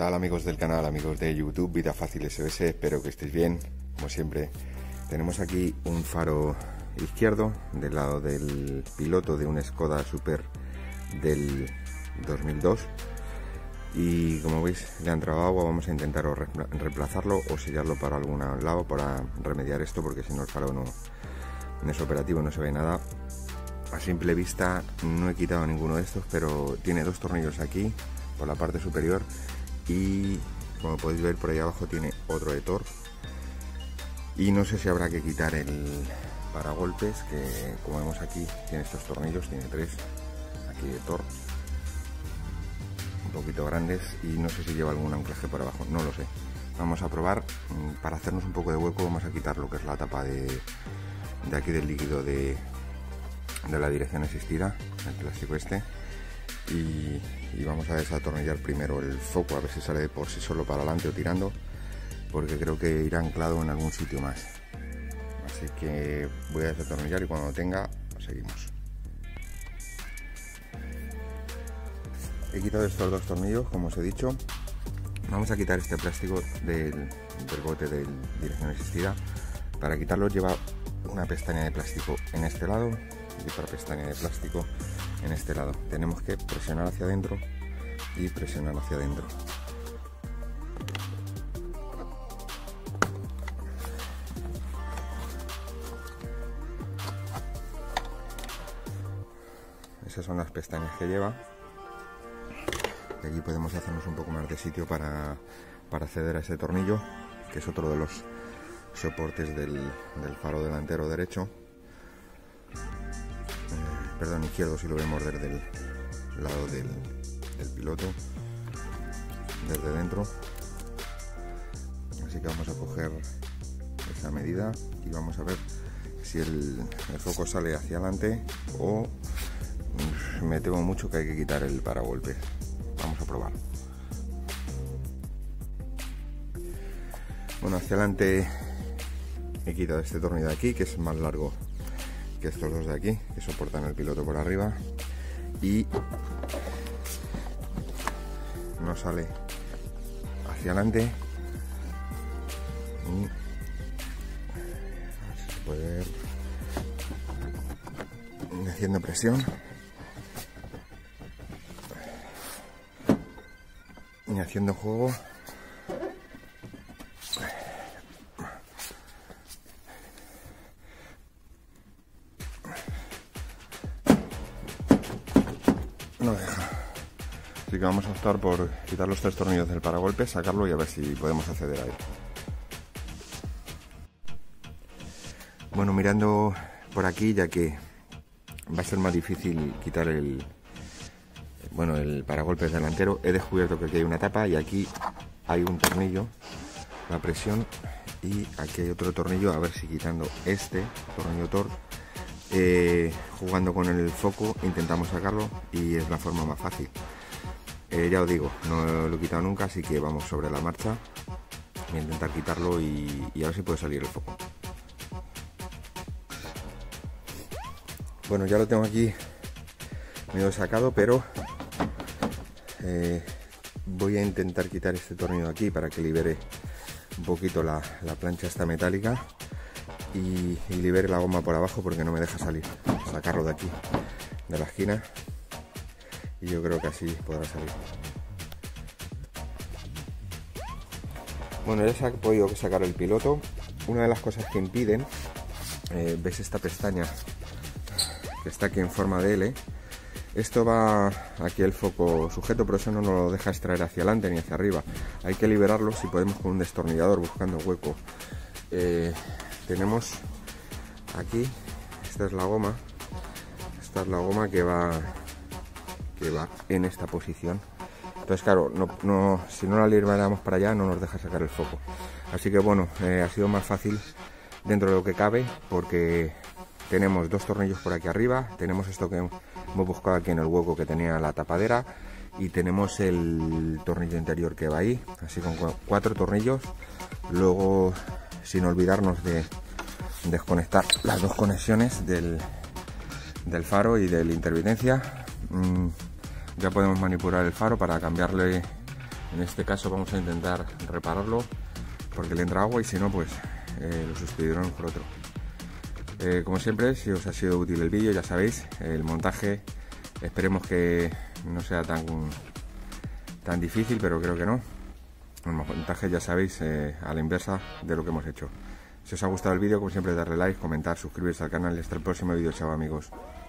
tal amigos del canal, amigos de YouTube, Vida Fácil SOS? Espero que estéis bien, como siempre. Tenemos aquí un faro izquierdo del lado del piloto de un Skoda Super del 2002 y como veis le ha entrado agua. Vamos a intentar reemplazarlo o sellarlo para algún lado para remediar esto, porque si no el faro no es operativo, no se ve nada. A simple vista no he quitado ninguno de estos, pero tiene dos tornillos aquí por la parte superior y como podéis ver por ahí abajo tiene otro de Thor, y no sé si habrá que quitar el paragolpes, que como vemos aquí tiene estos tornillos, tiene tres aquí de Thor un poquito grandes, y no sé si lleva algún anclaje por abajo, no lo sé. Vamos a probar. Para hacernos un poco de hueco vamos a quitar lo que es la tapa de aquí del líquido de la dirección asistida, el plástico este, y vamos a desatornillar primero el foco, a ver si sale de por sí solo para adelante o tirando, porque creo que irá anclado en algún sitio más. Así que voy a desatornillar y cuando lo tenga seguimos. He quitado estos dos tornillos, como os he dicho. Vamos a quitar este plástico del bote de dirección asistida. Para quitarlo lleva una pestaña de plástico en este lado y otra pestaña de plástico en este lado. Tenemos que presionar hacia adentro y presionar hacia adentro. Esas son las pestañas que lleva. Y aquí podemos hacernos un poco más de sitio para acceder a ese tornillo, que es otro de los soportes del faro delantero derecho. Perdón, izquierdo, si lo vemos desde el lado del piloto, desde dentro. Así que vamos a coger esa medida y vamos a ver si el foco sale hacia adelante o me temo mucho que hay que quitar el paragolpes. Vamos a probar. Bueno, hacia adelante he quitado este tornillo de aquí, que es más largo que estos dos de aquí, que soportan el piloto por arriba, y no sale hacia adelante. Y a ver si se puede ver, haciendo presión y haciendo juego. No deja. Así que vamos a optar por quitar los tres tornillos del paragolpes, sacarlo y a ver si podemos acceder a él. Bueno, mirando por aquí, ya que va a ser más difícil quitar el paragolpes delantero, he descubierto que aquí hay una tapa y aquí hay un tornillo, la presión, y aquí hay otro tornillo. A ver si quitando este tornillo Thor, jugando con el foco, intentamos sacarlo, y es la forma más fácil. Ya os digo, no lo he quitado nunca, así que vamos sobre la marcha. Voy a intentar quitarlo y a ver si puede salir el foco. Bueno, ya lo tengo aquí medio sacado, pero voy a intentar quitar este tornillo de aquí para que libere un poquito la plancha esta metálica y libere la goma por abajo, porque no me deja sacarlo de aquí, de la esquina, y yo creo que así podrá salir. Bueno, ya se ha podido sacar el piloto. Una de las cosas que impiden, ves esta pestaña que está aquí en forma de L, esto va aquí el foco sujeto, pero eso no nos lo deja extraer hacia adelante ni hacia arriba. Hay que liberarlo, si podemos, con un destornillador, buscando hueco. Tenemos aquí, esta es la goma que va en esta posición. Entonces claro, si no la liberamos para allá no nos deja sacar el foco. Así que bueno, ha sido más fácil dentro de lo que cabe, porque tenemos dos tornillos por aquí arriba, tenemos esto que hemos buscado aquí en el hueco que tenía la tapadera, y tenemos el tornillo interior que va ahí, así con 4 tornillos. Luego, sin olvidarnos de desconectar las dos conexiones del faro y de la intermitencia, ya podemos manipular el faro para cambiarle En este caso vamos a intentar repararlo porque le entra agua y si no pues lo sustituiremos por otro. Como siempre, si os ha sido útil el vídeo, ya sabéis, el montaje esperemos que no sea tan difícil, pero creo que no. El montaje ya sabéis a la inversa de lo que hemos hecho. Si os ha gustado el vídeo, como siempre, darle like, comentar, suscribiros al canal y hasta el próximo vídeo. Chao amigos.